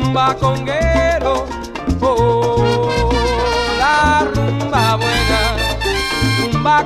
tumba conguero, oh, la rumba buena, tumba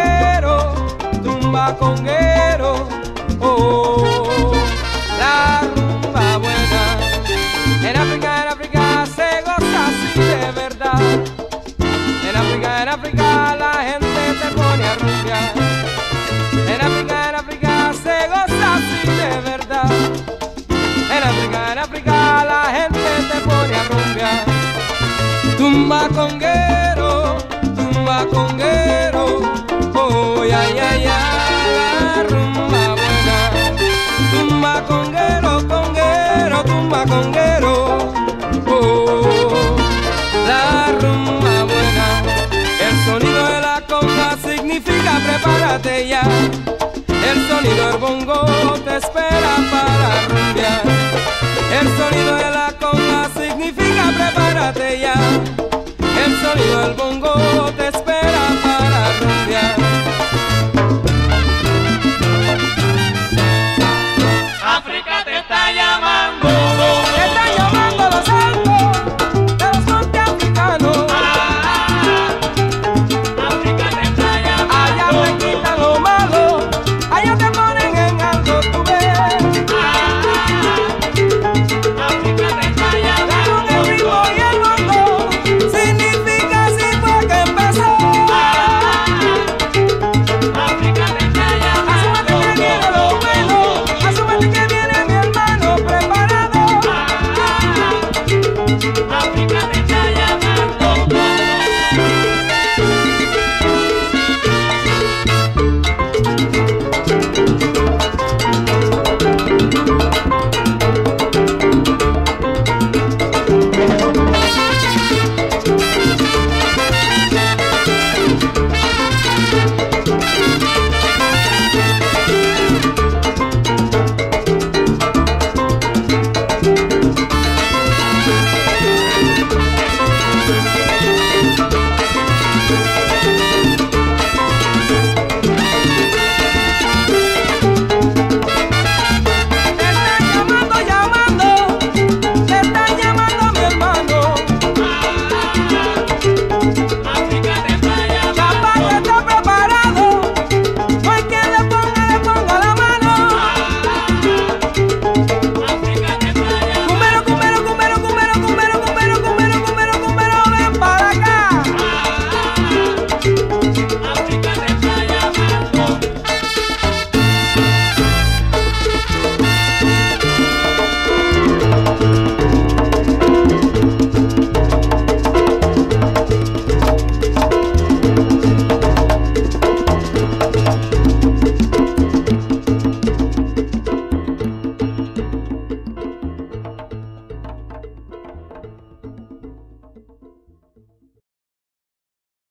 conguero, oh, la rumba buena. En África se goza así de verdad. En África la gente te pone a rumbear. En África se goza así de verdad. En África la gente te pone a rumbear. Tumba conguero, oh, ya, ya, ya, la rumba buena. Tumba conguero, tumba conguero, oh, la rumba buena. El sonido de la conga significa prepárate ya. El sonido del bongo te espera para rumbear. El sonido de la conga significa prepárate ya. El sonido del bongo